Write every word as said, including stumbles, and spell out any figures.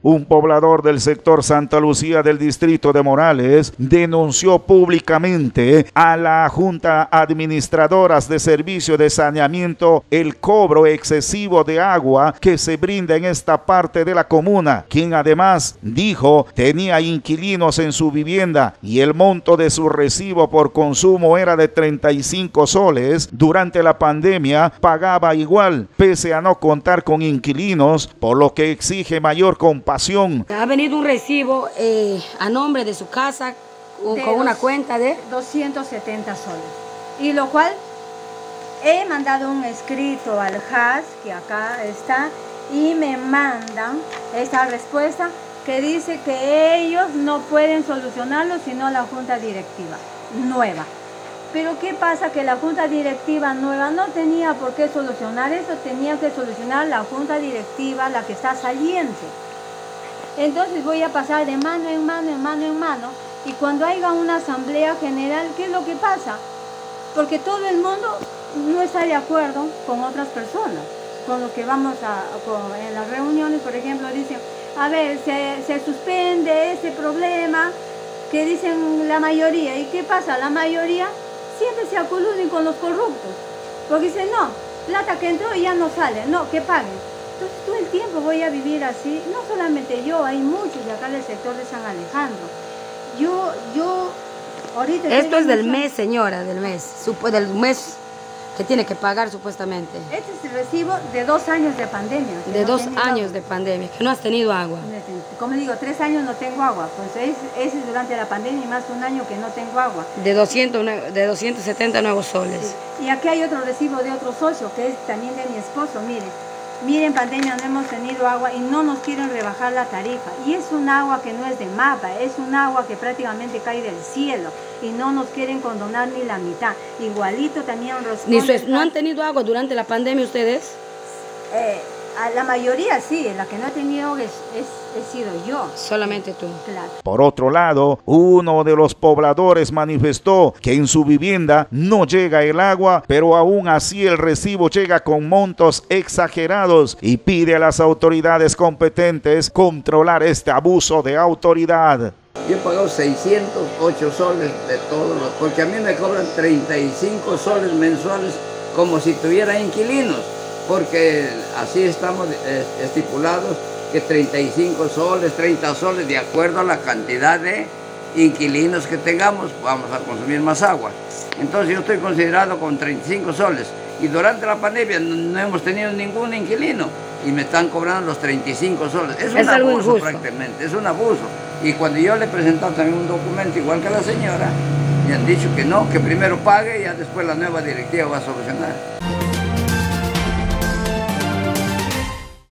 Un poblador del sector Santa Lucía del distrito de Morales denunció públicamente a la Junta Administradora de Servicio de Saneamiento el cobro excesivo de agua que se brinda en esta parte de la comuna, quien además dijo tenía inquilinos en su vivienda y el monto de su recibo por consumo era de treinta y cinco soles. Durante la pandemia pagaba igual, pese a no contar con inquilinos, por lo que exige mayor compasión. Ha venido un recibo eh, a nombre de su casa con de una cuenta de doscientos setenta soles, y lo cual he mandado un escrito al H A S, que acá está, y me mandan esta respuesta que dice que ellos no pueden solucionarlo sino la junta directiva nueva. Pero ¿qué pasa? Que la junta directiva nueva no tenía por qué solucionar eso, tenía que solucionar la junta directiva, la que está saliente. Entonces voy a pasar de mano en mano, en mano en mano, y cuando haya una asamblea general, ¿qué es lo que pasa? Porque todo el mundo no está de acuerdo con otras personas, con lo que vamos a, con, en las reuniones, por ejemplo, dicen, a ver, se, se suspende ese problema, que dicen la mayoría, ¿y qué pasa? La mayoría siempre se acoluden con los corruptos, porque dicen, no, plata que entró y ya no sale, no, que paguen. Entonces todo el tiempo voy a vivir así, no solamente yo, hay muchos de acá del sector de San Alejandro. Yo, yo, ahorita... Esto es del mes, señora, del mes, supo, del mes que tiene que pagar supuestamente. Este es el recibo de dos años de pandemia. De dos años de pandemia, que no has tenido agua. Como digo, tres años no tengo agua, pues es, ese es durante la pandemia y más de un año que no tengo agua. De, doscientos, de doscientos setenta nuevos soles. Sí. Y aquí hay otro recibo de otro socio, que es también de mi esposo, miren. Miren, pandemia no hemos tenido agua y no nos quieren rebajar la tarifa. Y es un agua que no es de mapa, es un agua que prácticamente cae del cielo. Y no nos quieren condonar ni la mitad. Igualito también responde... ¿No han tenido agua durante la pandemia ustedes? Eh, a la mayoría sí, la que no ha tenido es, es, he sido yo. Solamente tú. Claro. Por otro lado, uno de los pobladores manifestó que en su vivienda no llega el agua, pero aún así el recibo llega con montos exagerados y pide a las autoridades competentes controlar este abuso de autoridad. Yo he pagado seiscientos ocho soles de todo, porque a mí me cobran treinta y cinco soles mensuales como si tuviera inquilinos, porque así estamos estipulados que treinta y cinco soles, treinta soles, de acuerdo a la cantidad de inquilinos que tengamos, vamos a consumir más agua. Entonces yo estoy considerado con treinta y cinco soles y durante la pandemia no hemos tenido ningún inquilino y me están cobrando los treinta y cinco soles. Es, es un abuso prácticamente, es un abuso. Y cuando yo le he presentado también un documento igual que a la señora, me han dicho que no, que primero pague y ya después la nueva directiva va a solucionar.